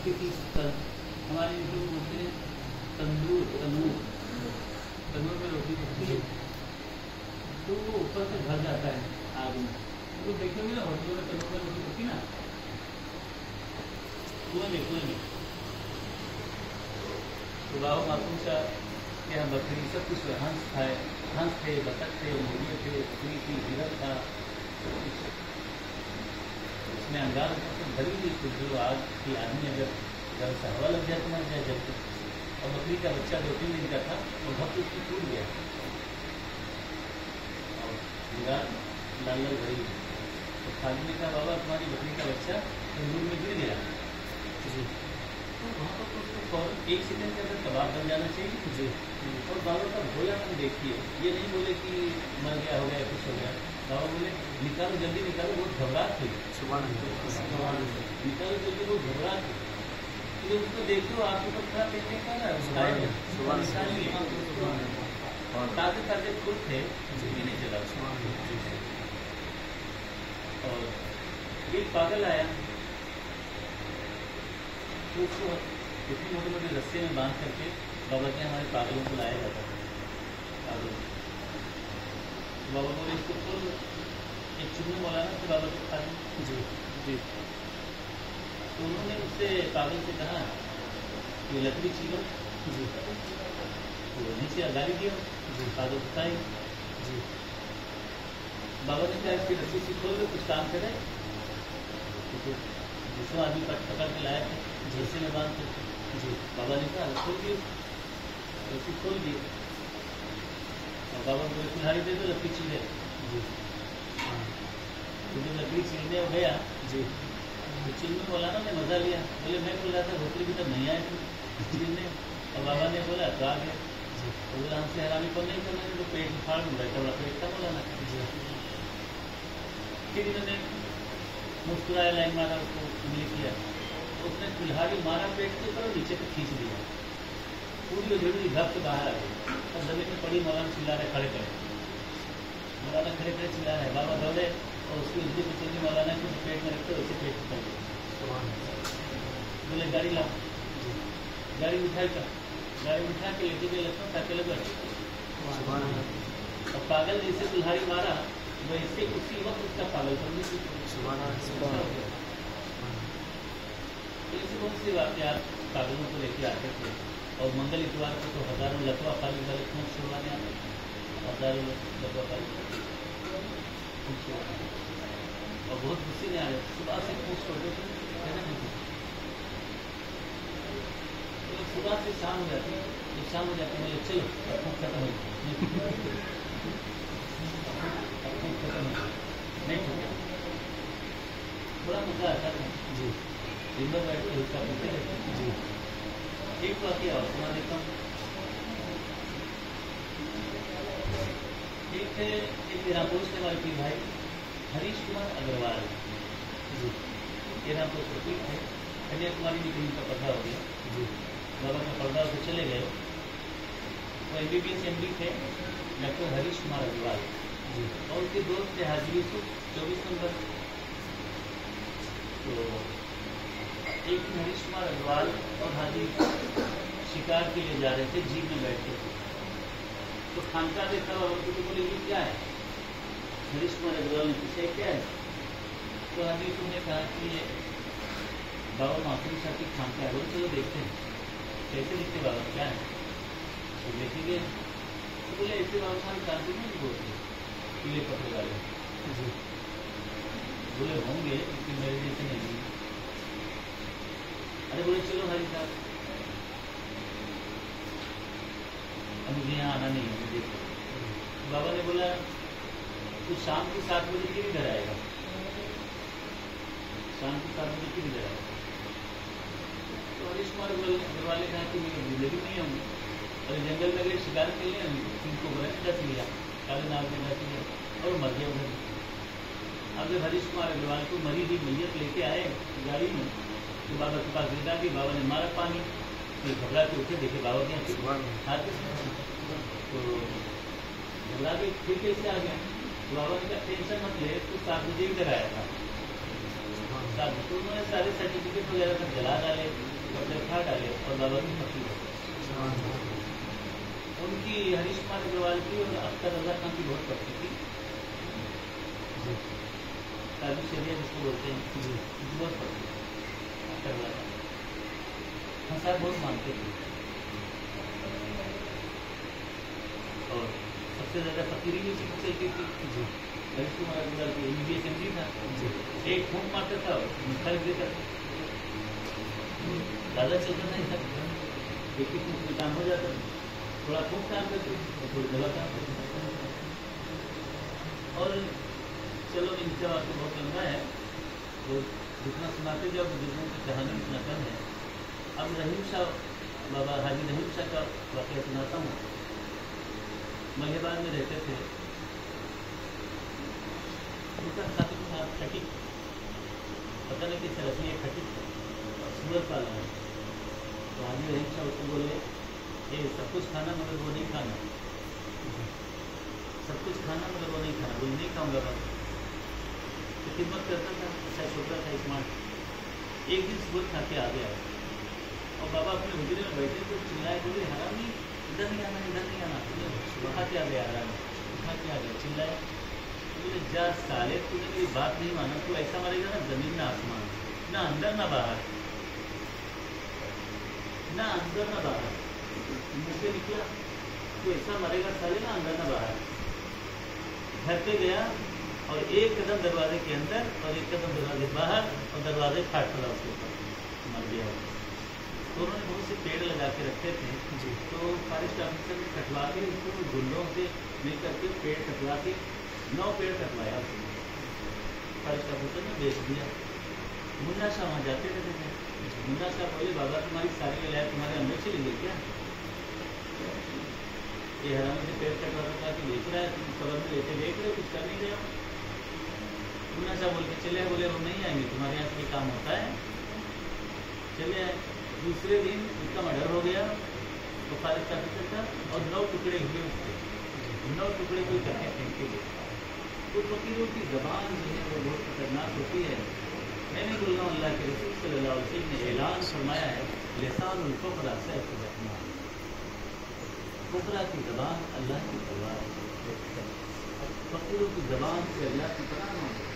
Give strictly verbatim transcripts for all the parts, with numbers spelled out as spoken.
क्योंकि हमारे जो बोलते हैं तंदूर तंदूर तंदूर में रोटी पकती है तो वो ऊपर से भर जाता है आग में। तो देखेंगे ना होटलों में तंदूर में रोटी पकती ना, कुएं में कुएं में तो बाबा मासूम सा यहाँ बकरी सब कुछ हंस था, हंस थे, बतख थे, मुर्गे थे, बकरी थी, हिरन था, इसमें अंगार भरी हुई जो आग की आदमी अगर जब से हवा लग जाए तो मर जाए जब तक। और बकरी का बच्चा दो तीन दिन का था वो भक्त उसकी टूट गया और अंगार लाल लाल भरी हुई। तो खाली ने कहा बाबा तुम्हारी बकरी का बच्चा तंदूर में गिर गया जी। तो वहाँ पर उसको फौरन एक सेकंड के अंदर कबाब बन जाना चाहिए जी। और बाबा का भोला मन देखिए, ये नहीं बोले कि मर गया हो गया कुछ हो गया। बाबा बोले निकालो जल्दी निकालो, बहुत घबराहट थी, निकालो जल्दी, बहुत घबराहट थी। तो उसको देखो आपके ऊपर खड़ा देखने का ना और ताजे ताजे फूल थे नहीं चला उसको। और एक पागल आया तो उसको इतनी मोटे मोटे रस्से में बांध करके बाबा के हमारे पागलों को लाया जाता था पागलों। बाबा बोले इसको तो एक चुन्नू मौलाना थे बाबा के खाने जी जी। तो उन्होंने उससे पागल से कहा कि लकड़ी छीलो जी। तो नीचे गाली दिया जी, पागल बताई जी। बाबा ने कहा इसकी रस्सी से खोल दो कुछ काम करे। तो दूसरा आदमी पट पकड़ के लाया था जैसे में बांध जी। बाबा ने कहा खोल दिए, रस्सी खोल दिए और बाबा बोले कुल्हाड़ी दे दो लकड़ी छीले जी। हाँ तो जब लकड़ी छीलने गया जी तो चिल्लू मौलाना ने मजा लिया, बोले मैं बोल रहा था भोपड़ी भी तब नहीं आए थे छीलने। और बाबा ने बोला तो आ गया जी। तो बोला हमसे हैरानी को नहीं करना तो पेट में फाड़ दूंगा, इतना बड़ा पेट था मौलाना जी। फिर इन्होंने मुस्कुराया, लाइन मारा, उसको उंगली किया, उसने कुल्हाड़ी मारा पेट के ऊपर नीचे तक खींच दिया, पूरी उधेड़ी धप बाहर आ गई और जमीन में पड़ी। मौलाना चिल्ला रहे खड़े खड़े, मौलाना खड़े खड़े चिल्ला रहे। बाबा दौड़े और उसकी उंगली पे चलने मौलाना को पेट में रखते उसे पेट पकड़ गए। बोले गाड़ी लाओ, गाड़ी उठाई कर, गाड़ी उठा के लेके गए लखनऊ ताके लगा। और पागल जैसे कुल्हाड़ी मारा वैसे उसी वक्त उसका पागल कर दी। ऐसी बहुत सी वाकयात पागलों को लेके आते थे। और मंगल इतवार को तो हजारों लकवा पाली वाले खून छुड़वाने आते, हजारों लकवा पाली और बहुत खुशी में आ रहे सुबह से खून छोड़ते थे तो सुबह से शाम हो जाती, जब शाम हो जाती है चलो अब खून खत्म हो खून खत्म हो नहीं छूटे। बड़ा मजा आता था जी। दिन भर बैठ के उसका पीते रहते जी। एक वाकया और सुना देता हूँ। एक थे एक एरापोस्ट के हमारे पीर भाई हरीश कुमार अग्रवाल जी। एरापोस्ट के पीर थे, कन्याकुमारी में कहीं का पर्दा हो गया जी। बाबा का पर्दा होकर चले गए। वो M B B S M D थे डॉक्टर हरीश कुमार अग्रवाल जी। और उनके दोस्त थे हाजी यूसुफ चौबीस नंबर। तो एक दिन हरीश कुमार अग्रवाल और हाजी शिकार के लिए जा रहे थे, जीप में बैठ के। तो खानका देखा बाबा को, बोले ये क्या है? हरीश कुमार अग्रवाल ने पूछा क्या है? तो हाजी यूसुफ ने कहा कि ये बाबा मासूम शाह की खानका है। बोले चलो देखते हैं कैसे दिखते बाबा, क्या है? तो देखेंगे। तो बोले ऐसे बाबा खान कानपुर नहीं बोलते पीले कपड़े वाले जी। बोले होंगे लेकिन मेरे जैसे नहीं। अरे बोले चलो हरी साहब, अब मुझे यहाँ आना नहीं है देखो। तो बाबा ने बोला तो शाम को सात बजे फिर इधर आएगा, शाम को सात बजे फिर इधर आएगा। तो हरीश कुमार अग्रवाल ने कहा कि मैं जिंदगी नहीं आऊँगी। और जंगल में गए शिकार के लिए, इनको डस लिया, काले नाग ने डस लिया और मर गया उधर। अब जब हरीश कुमार अग्रवाल को मरी हुई मैयत लेके आए गाड़ी में तो बाबा के पास गिरा दी। बाबा ने मारा पानी, फिर घबरा के उठे, देखे बाबा के हाथ तो घबरा के फिर कैसे आ गया। तो बाबा ने कहा टेंशन मत ले, तो सात बजे इधर आया था, साथ तो उन्होंने सारे सर्टिफिकेट वगैरह सब जला डाले, कपड़े उठा डाले और बाबा की पत्नी उनकी हरीश कुमार अग्रवाल की और अख्तर रजा खान की बहुत पत्नी थी, काबी शरिया जिसको बोलते हैं, उनकी बहुत पत्नी अख्तर रजा खान हम साहब बहुत मानते थे। और सबसे ज़्यादा फकीरी भी उसी को चलती थी। हरीश कुमार अग्रवाल की M B S M D था, एक फूंक मारता था खरीद देता था, ज़्यादा चलता था इधर, एक ही फूंक में काम हो जाता था, थोड़ा फूंक काम करते और थोड़ी दवा काम करते। और चलो इनका आपको बहुत लंबा है, तो जितना सुनाते जाओ बुजुर्गों की कहानी उतना कम है। अब रहीम शाह बाबा हाजी रहीम शाह का वाक़या सुनाता हूँ। मलिहाबाद में रहते थे, उनका खातिर था खटिक, पता नहीं किस तरह से ये खटिक सूरत पाला है। तो हाजी रहीम शाह उसको बोले ये सब कुछ खाना मगर वो नहीं खाना, सब कुछ खाना मगर वो नहीं खाना, बोले नहीं खाऊंगा बाबा। तो खिदमत करता था, अच्छा छोटा था स्मार्ट। एक दिन सुबह खा के आ गया और बाबा अपने हुजरे में बैठे तो चिल्लाए, बोले हरामी इधर नहीं आना, इधर नहीं आना, तुझे खा के आ गया, हरामी खा के आ गया, चिल्लाए। बोले जा साले, तूने मेरी बात नहीं माना, तू ऐसा मरेगा ना जमीन ना आसमान, ना अंदर ना बाहर, ना अंदर ना बाहर, मुँह से निकला तू ऐसा मरेगा साले, ना अंदर ना बाहर। घर पे गया और एक कदम दरवाजे के अंदर और एक कदम दरवाजे बाहर और दरवाजे फाट पड़ा उसके ऊपर, मर गया। तो उन्होंने बहुत से पेड़ लगा के रखे थे जी। तो फॉरेस्ट ऑफिसर ने कटवा के उसको गुंडों से मिल करके पेड़ कटवा के नौ पेड़ कटवाया उसने, फॉरेस्ट ऑफिसर ने बेच दिया। मुन्ना शाह वहाँ जाते रहते थे। मुन्ना शाह बोले बाबा तुम्हारी सारी विलायत तुम्हारे अंदर चली गई क्या, ये हरामी से पेड़ कटवा रखा कि बेच रहा है, तुम खबर में लेते देख रहे हो, कुछ कर नहीं रहे हो। मुन्ना शाह बोल के चले, बोले हम नहीं आएंगे, तुम्हारे यहाँ से काम होता है, चले आए। दूसरे दिन उसका मर्डर हो गया तो फॉरेस्ट ऑफिसर का, और नौ टुकड़े हुए उसके, नौ टुकड़े कोई करके फेंके गए। तो फकीरों की ज़बान जो है वो बहुत खतरनाक होती है। मैंने गुल्ला अल्लाह के रसूल सल्लल्लाहु अलैहि वसल्लम ने ऐलान फरमाया है, लिसानुल फुक़रा सैफ़ रहमान, फुक़रा की ज़बान अल्लाह की तलवार है। फकीरों की ज़बान से अल्लाह की पनाह मांगो,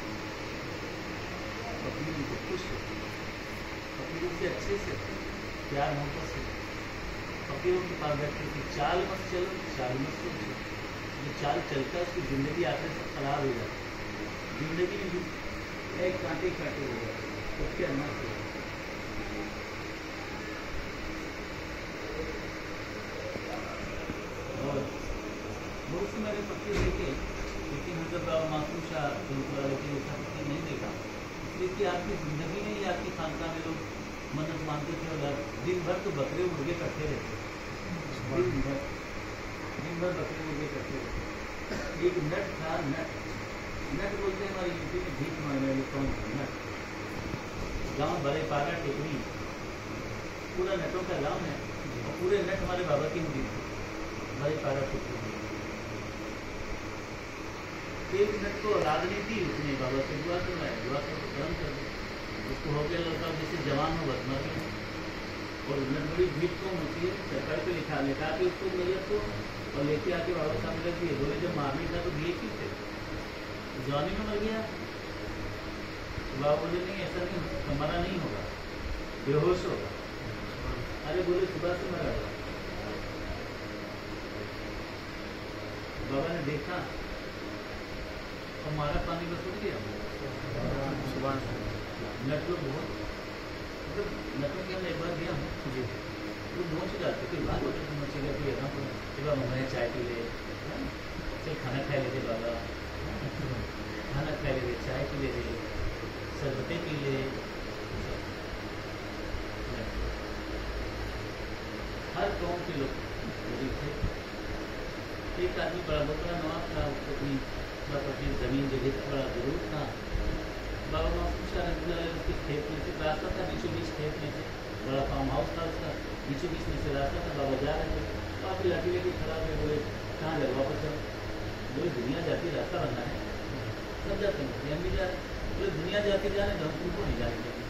फकीरों को खुश रखो, फकीरों से अच्छे से प्यार मोहब्बत से, फकीरों के पास बैठे कि चाल मत चलो, चाल मत सोचो, जो चाल चलता है उसकी ज़िंदगी आते से खराब हो जाती है, ज़िंदगी में भी एक कांटे कांटे हो जाते, तो क्या ना करो। और बहुत से मेरे फकीर देखे, लेकिन हज़रत बाबा मासूम शाह गुरुद्वारा लेकिन उसका फकीर नहीं देखा, इसलिए कि आपकी ज़िंदगी में ही आपकी खानका में लोग मन्नत मानते थे और दिन भर तो बकरे मुर्गे करते रहते, दिन भर दिन भर बकरे मुर्गे करते रहते। एक नट था, नट नट बोलते हैं हमारे यूपी में, भीख मांगने वाले कौन था, नट। गाँव बड़े पारा टेकरी, पूरा नटों का गाँव है और पूरे नट हमारे बाबा की नदी थे, बड़े पारा टेकरी। एक नट को राजनीति उसने बाबा से दुआ करवाया, दुआ करके कर्म कर दिया, उसको हो गया लड़का जैसे जवान हो बस मर गया। और नट बड़ी भीड़ कौन होती है, सरकार पे लिखा लिखा के उसको नजर को और लेके आके बाबा सामने रख दिए, बोले जब मारने था तो दिए क्यों थे, जवानी में मर गया। तो बाबा बोले नहीं ऐसा नहीं, मरा नहीं होगा, बेहोश होगा। अरे बोले सुबह से मरा होगा। बाबा ने देखा और मारा पानी में सुन गया। सुबह नट लोग बहुत मतलब नटों के अंदर एक बार गया हूँ जी, वो पहुँच जाते फिर बात होते तो मचे गया फिर यहाँ पर बाबा मैं चाय पी ले, चल खाना खा लेते बाबा, खाना खा लेते, चाय पी लेते, शरबतें पी ले। हर गाँव के लोग गरीब थे। एक आदमी बड़ा बहुत बड़ा नवाब था, उसको अपनी अपनी ज़मीन जगह का बड़ा जरूर था। बाबा मासूम शाह उसके खेत में से रास्ता था, बीचों बीच खेत में से बड़ा फार्म हाउस था उसका, बीचों बीच में से रास्ता था। बाबा जा रहे थे, काफ़ी लाठी लेके खड़ा हुए, बोले कहाँ जाए, वापस चलो। बोले दुनिया जाती रास्ता बनना है, सब जाते हैं, हम भी जा रहे हैं। बोले दुनिया जाके जाने दो, हम तुमको नहीं जाने देंगे।